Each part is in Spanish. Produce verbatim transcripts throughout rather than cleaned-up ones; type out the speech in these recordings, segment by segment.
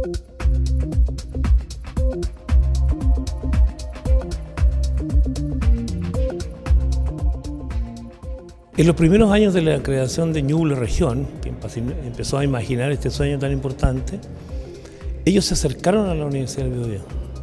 En los primeros años de la creación de Ñuble Región, que empezó a imaginar este sueño tan importante, ellos se acercaron a la Universidad del Biobío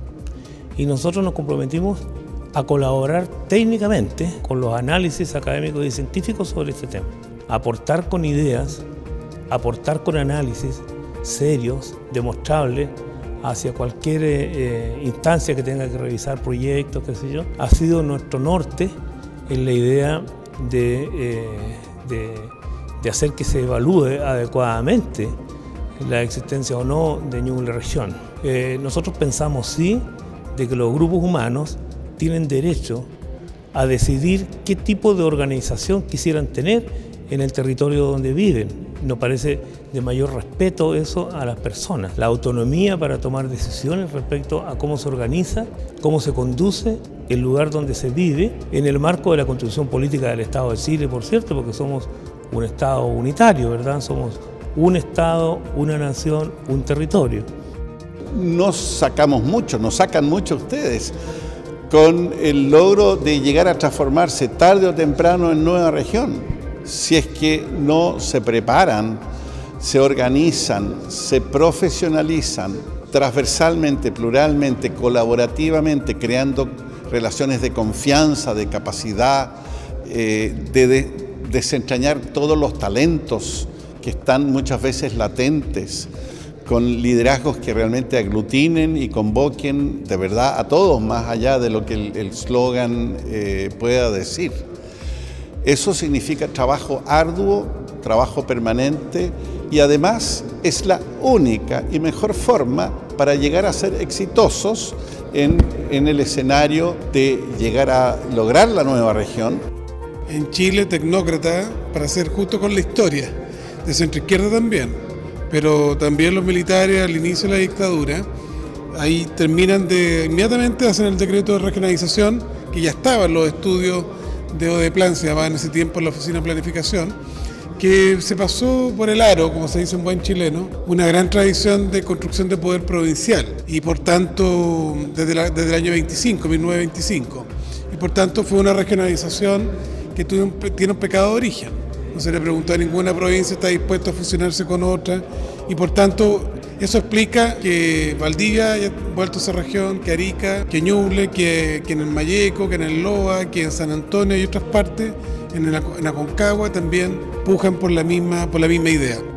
y nosotros nos comprometimos a colaborar técnicamente con los análisis académicos y científicos sobre este tema, aportar con ideas, aportar con análisis serios, demostrables, hacia cualquier eh, instancia que tenga que revisar proyectos, qué sé yo. Ha sido nuestro norte en la idea De, eh, de, de hacer que se evalúe adecuadamente la existencia o no de Ñuble Región. Eh, nosotros pensamos sí de que los grupos humanos tienen derecho a decidir qué tipo de organización quisieran tener en el territorio donde viven. Nos parece de mayor respeto eso a las personas, la autonomía para tomar decisiones respecto a cómo se organiza, cómo se conduce el lugar donde se vive, en el marco de la Constitución Política del Estado de Chile, por cierto, porque somos un Estado unitario, ¿verdad? Somos un Estado, una nación, un territorio. Nos sacamos mucho, nos sacan mucho ustedes con el logro de llegar a transformarse tarde o temprano en nueva región. Si es que no se preparan, se organizan, se profesionalizan transversalmente, pluralmente, colaborativamente, creando relaciones de confianza, de capacidad, eh, de, de desentrañar todos los talentos que están muchas veces latentes, con liderazgos que realmente aglutinen y convoquen de verdad a todos, más allá de lo que el eslogan eh, pueda decir. Eso significa trabajo arduo, trabajo permanente y además es la única y mejor forma para llegar a ser exitosos en, en el escenario de llegar a lograr la nueva región. En Chile, tecnócrata, para ser justo con la historia, de centroizquierda también, pero también los militares al inicio de la dictadura, ahí terminan de, inmediatamente hacen el decreto de regionalización, que ya estaba en los estudios de ODEPLAN, se llamaba en ese tiempo en la Oficina de Planificación, que se pasó por el aro, como se dice en buen chileno, una gran tradición de construcción de poder provincial y por tanto desde, la, desde el año veinticinco, mil novecientos veinticinco, y por tanto fue una regionalización que tuvo un, tiene un pecado de origen. No se le preguntó a ninguna provincia está dispuesta a fusionarse con otra y por tanto eso explica que Valdivia haya vuelto a esa región, que Arica, que Ñuble, que, que en el Mayeco, que en el Loa, que en San Antonio y otras partes, en, la, en Aconcagua también pujan por la misma, por la misma idea.